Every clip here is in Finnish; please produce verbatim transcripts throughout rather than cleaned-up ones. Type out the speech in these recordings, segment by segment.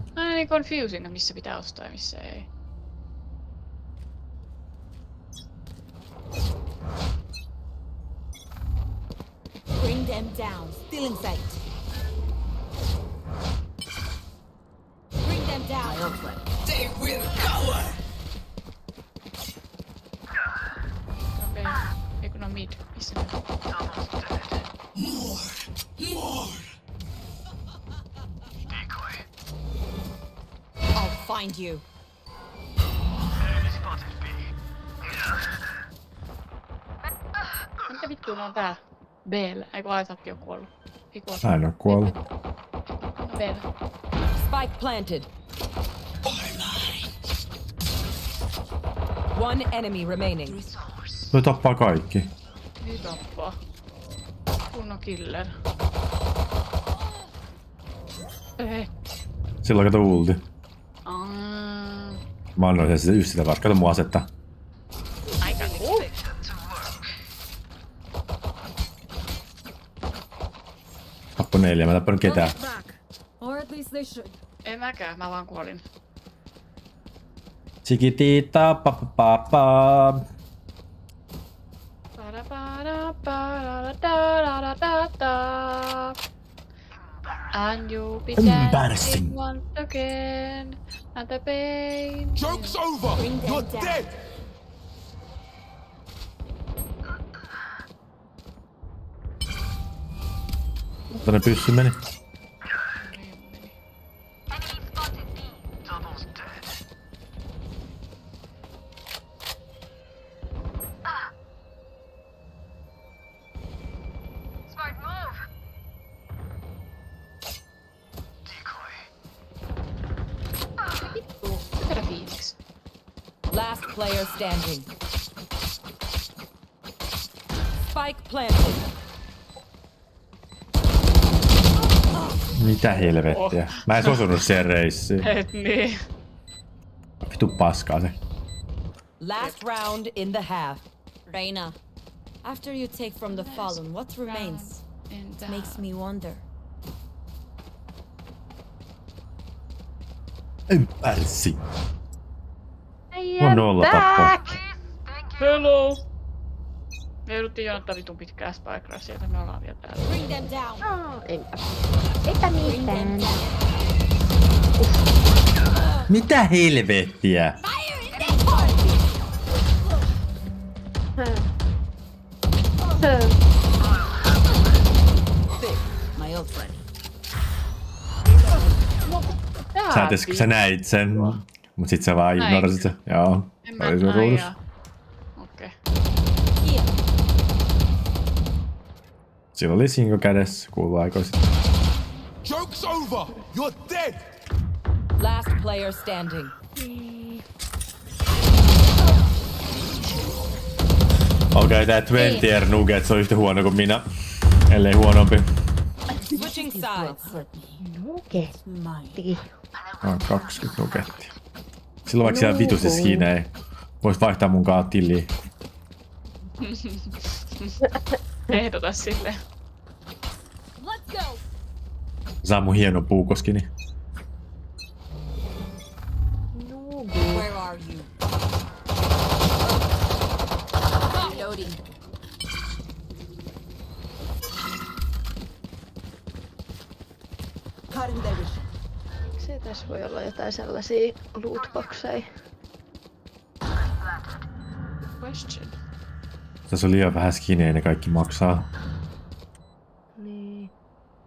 Aina niin confusing, missä pitää ostaa ja missä ei. Bring them down. Still in sight. Bring them down. They will cower. Okei. Okay. Ei kun on mid. Missä ne on? More. More. Decoy. I'll find you. Enemy spotted B. Mitä vittua ne on täällä? B:llä. Eiku Aisappi on kuollut. Ei kuollut. Mä en oo kuollut. No B:llä. Spike planted. One enemy remaining. Toi tappaa kaikki. Ei tappaa. Kunnon killer. Ei. Silloin kato ulti. Aa. Mä annoin sen just sitä varten. Kato mun asetta. Aika cool. Tappo neljä. Mä en tappanut ketään. Or at least they should. Ei mäkään, mä vaan kuolin. Chikitita pa pa pa pa. And you be Embarrassing. dancing once again, and the pain. Joke's over. Bring them You're down. dead. Tonne pyssy meni. Double's dead. Smart move. Decoy. Vittu, typerä Phoenix. Last player standing. Spike planted. Mitä helvettiä. Mä en osunut siihen reissiin. Et niin. Vitu paskaa se. Last round in the half. Reina, after you take from the fallen, what remains? Makes me wonder. Embarrassing. On nolla tappo. Hello! Me jouduttiin jonoittaa vitun pitkää spike sieltä, me ollaan vielä täällä. Bring them down. No, eipä. Eipä mitään. Mitä helvettiä? Fire in the hole. My old friend. Sä, et, sä näit sen, mut sit sä vaan ignorasit se. Joo. En mä Oli sun ruudus. Okei. Here. Sillä oli sinko kädessä, kuuluu aikoisin. Joke's over. You're dead. Last player standing. Okei, okay, tää twentier Nuggets on yhtä huono kuin minä. Ellei huonompi. Switching sides. Nuketti. On kaksikymmentä nuggettia. Silloin vaikka siellä vitusti skinei. Vois vaihtaa mun kaa tilliin. Ehdota silleen. Let's go. Saa mun hieno puukoskini. Where are you? Reloading. Cutting their vision. Se tässä voi olla jotain sellaisia lootboxeja. Question. Tässä on liian vähän skinejä, ne kaikki maksaa. Niin.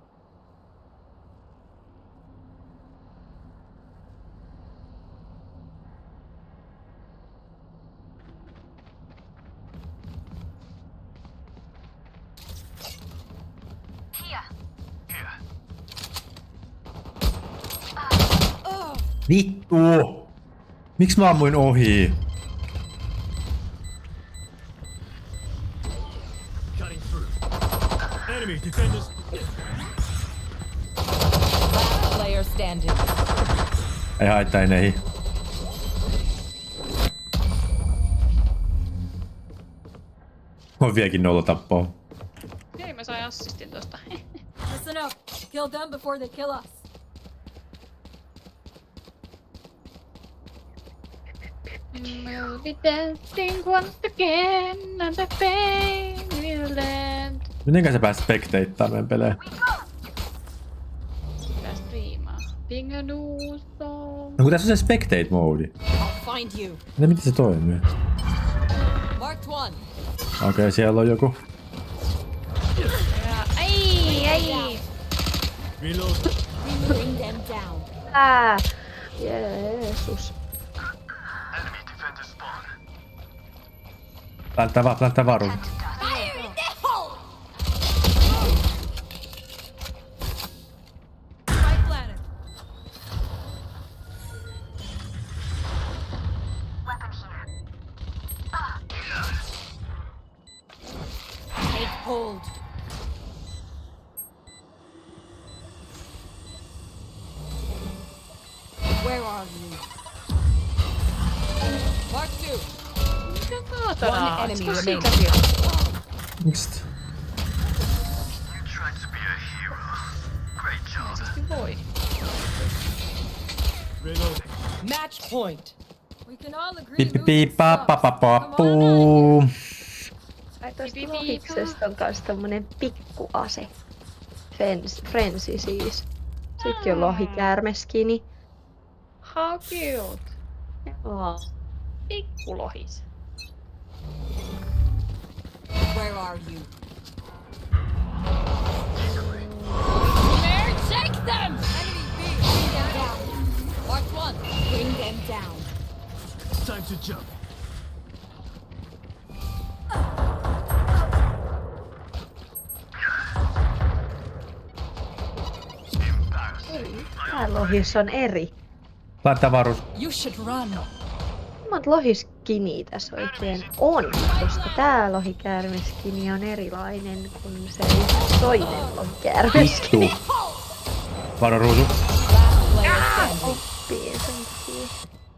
Vittu! Miks mä ammuin ohi? Cutting through. Enemy defenders. Last player standing. Ei haittaa enää. On vieläkin nolla tappoa. Hei, mä sain assistin tosta. Listen up. Kill them before they kill us. We'll be dancing once again and the pain will end. Mitenkä sä pääsit spectateaan meidän pelejä? Tää striimaa. Pinga nuuso. No kun tässä on se spectate mode. I'll find you. Mitä miten se toimii? Marked one. Okei, okay, siellä on joku. Ja, ai, ai. Reload. Bring them down. Ää, Jeesus. Enemy defender spawn. Planttaa vaan, planttaa vaan ruusu. Fire in the hole! Spike planted. Take hold. Where are you? Mark two. Mikä saatana? One enemy Olisiko remaining. siitäkin? Miksi? You tried to be a hero. Great job. Ilmeisesti voi. Reloading. Match point. We can all agree. Pipi piip pa pa pa pa puu. Ai tosta lohiksesta on kans tommonen pikkuase. Frenzy, frenzy siis. Sitkin on lohikäärmeskini. How cute. Joo. Pikkulohis. Where are you? There, take them! Enemy B, bring them down. Mark one, bring them down. Time to jump. Tää lohis on eri. Planttaa vaan ruusu. You should run. Monta lohiskiniä tässä oikein on, koska tää lohikäärmeskini on erilainen kuin se toinen lohikäärmeskini. Vittu. Varo ruusu. Last player standing. Oppii sen takia.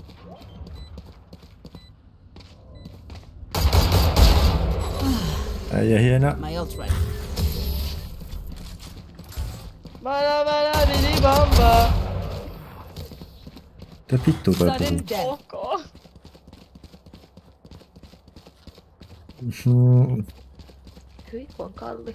Ei ei hienoa. My ult ready. Bada bada bidi bamba. Mitä vittu toi puhuu? Sudden death. Ok. Mm, Hyi kun on kallis.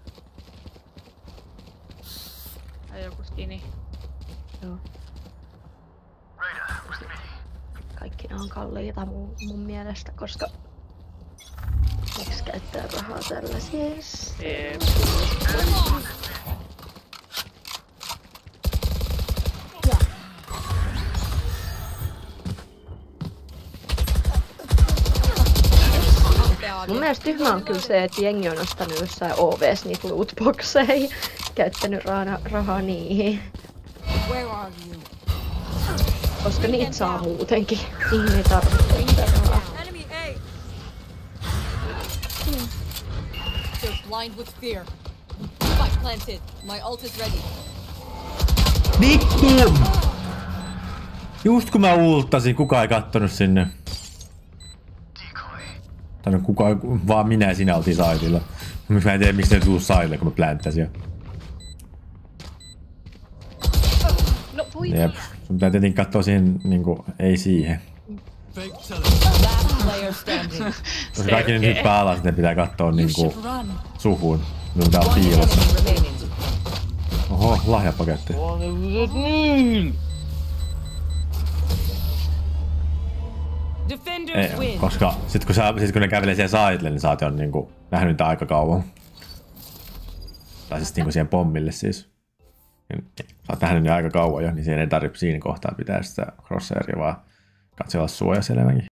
Ai joku skini. Joo. Raider, with me. Kaikki ne on kalliita mun, mun mielestä, koska miksi käyttää rahaa tällaisissa? Eep. Mun mielestä tyhmä on kyllä se, että jengi on ostanut jossain O V:ssä niitä lootboxeja, käyttänyt rahaa, rahaa niihin, Where are you? koska niitä saa muutenkin. Niihin ei tarvitse sitä rahaa. Enemy A. They're blind with fear. Spike planted. My ult is ready. Vittu! Just kun mä ulttasin, kukaan ei kattonut sinne. Decoy. Tai no kuka, vaan minä ja sinä oltiin saitilla. Mä en tiedä miksi ne tuu saille, kun mä plänttäsin. No voi Jep. Sun pitää tietenkin katsoa siihen, niinku, ei siihen. Fake teleport. Last player standing. Koska kaikki nyt hyppää alas, ne pitää katsoa niinku run. suhun. Minun tää on One piilossa. enemy remaining. Oho, lahjapaketti. Defenders Ei, win. koska sit kun, sä, sit kun ne kävelee siellä saitille, niin sä oot jo niinku nähnyt niitä aika kauan. Tai siis niinku siihen pommille siis. Sä oot nähnyt ne aika kauan jo, niin siinä ei tarvitse siinä kohtaa pitää sitä crosshairia, vaan katsella suojaselmäkin.